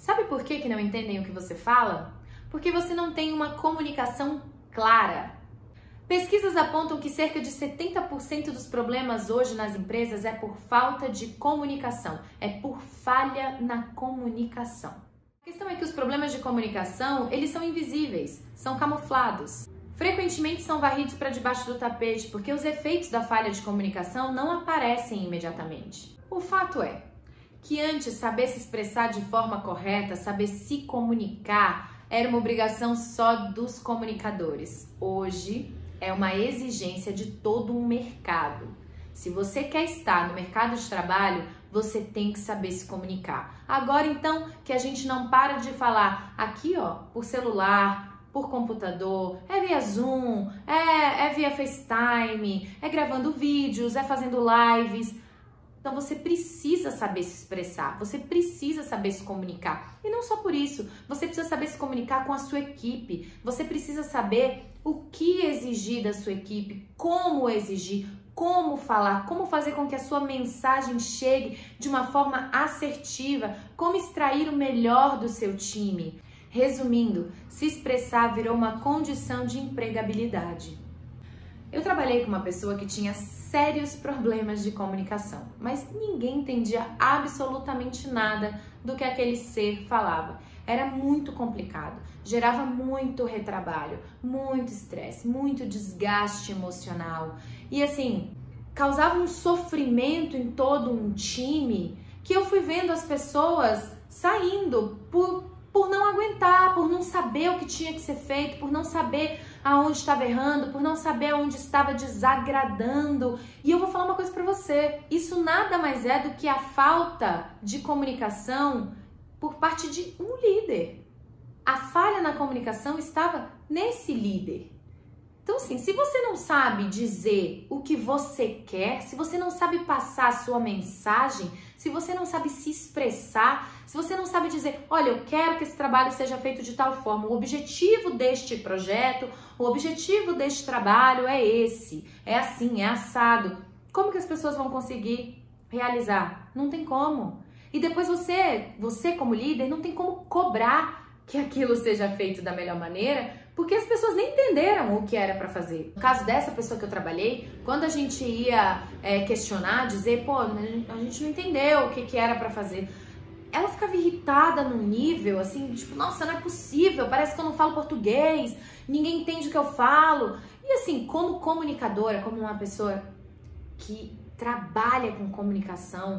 Sabe por que não entendem o que você fala? Porque você não tem uma comunicação clara. Pesquisas apontam que cerca de 70% dos problemas hoje nas empresas é por falta de comunicação, é por falha na comunicação. A questão é que os problemas de comunicação, eles são invisíveis, são camuflados. Frequentemente são varridos para debaixo do tapete, porque os efeitos da falha de comunicação não aparecem imediatamente. O fato é que antes saber se expressar de forma correta, saber se comunicar, era uma obrigação só dos comunicadores. Hoje é uma exigência de todo um mercado. Se você quer estar no mercado de trabalho, você tem que saber se comunicar. Agora então que a gente não para de falar aqui, ó, por celular, por computador, é via Zoom, é via FaceTime, é gravando vídeos, é fazendo lives. Então você precisa saber se expressar, você precisa saber se comunicar. E não só por isso, você precisa saber se comunicar com a sua equipe, você precisa saber o que exigir da sua equipe, como exigir, como falar, como fazer com que a sua mensagem chegue de uma forma assertiva, como extrair o melhor do seu time. Resumindo, se expressar virou uma condição de empregabilidade. Eu trabalhei com uma pessoa que tinha sérios problemas de comunicação, mas ninguém entendia absolutamente nada do que aquele ser falava. Era muito complicado, gerava muito retrabalho, muito estresse, muito desgaste emocional e assim, causava um sofrimento em todo um time que eu fui vendo as pessoas saindo por não aguentar, por não saber o que tinha que ser feito, por não saber aonde estava errando, por não saber aonde estava desagradando. E eu vou falar uma coisa para você, isso nada mais é do que a falta de comunicação por parte de um líder. A falha na comunicação estava nesse líder. Então assim, se você não sabe dizer o que você quer, se você não sabe passar a sua mensagem, se você não sabe se expressar, se você não sabe dizer, olha, eu quero que esse trabalho seja feito de tal forma, o objetivo deste projeto, o objetivo deste trabalho é esse, é assim, é assado. Como que as pessoas vão conseguir realizar? Não tem como. E depois você como líder, não tem como cobrar que aquilo seja feito da melhor maneira, porque as pessoas nem entenderam o que era para fazer. No caso dessa pessoa que eu trabalhei, quando a gente ia questionar, dizer, pô, a gente não entendeu o que era para fazer, ela ficava irritada num nível assim, tipo, nossa, não é possível, parece que eu não falo português, ninguém entende o que eu falo. E assim, como comunicadora, como uma pessoa que trabalha com comunicação,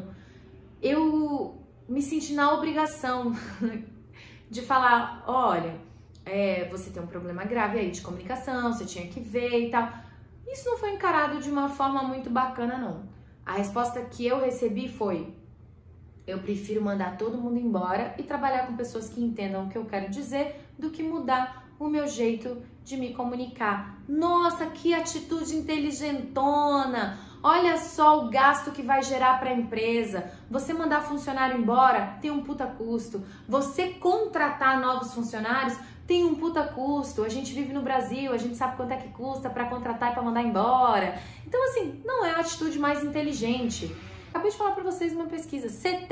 eu me senti na obrigação de falar, olha, você tem um problema grave aí de comunicação, você tinha que ver e tal. Isso não foi encarado de uma forma muito bacana, não. A resposta que eu recebi foi, eu prefiro mandar todo mundo embora e trabalhar com pessoas que entendam o que eu quero dizer do que mudar o meu jeito de me comunicar. Nossa, que atitude inteligentona! Olha só o gasto que vai gerar para a empresa. Você mandar funcionário embora tem um puta custo. Você contratar novos funcionários tem um puta custo. A gente vive no Brasil, a gente sabe quanto é que custa para contratar e para mandar embora. Então assim, não é a atitude mais inteligente. Acabei de falar para vocês uma pesquisa,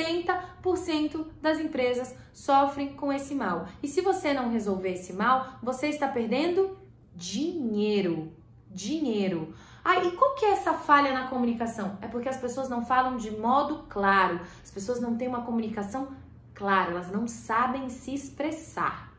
70% das empresas sofrem com esse mal. E se você não resolver esse mal, você está perdendo dinheiro. Dinheiro. E qual que é essa falha na comunicação? É porque as pessoas não falam de modo claro, as pessoas não têm uma comunicação clara, elas não sabem se expressar.